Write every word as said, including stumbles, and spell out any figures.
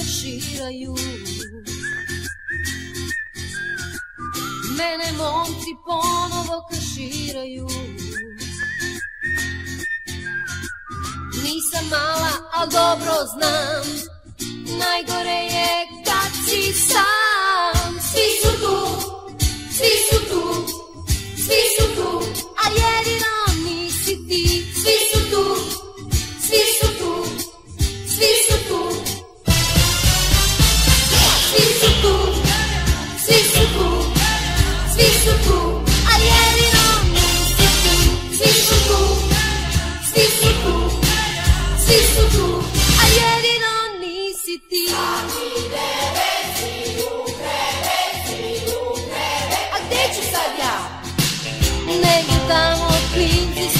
kaširaju. Mene momci ponovo kaširaju. Nisam mala, al dobro znam, najgore je kad si sam. Svi su tu, svi su tu, svi su tu, a jedino nisi ti. Svi su tu, svi su tu, svi su tu, svi su tu, svi su tu, svi su tu, a jedino nisi ti. Svi su tu, svi su tu, svi su tu, a jedino nisi ti. Sami deveci u kreveci, u kreveci. A gde ću sad ja? Negdje tamo klinci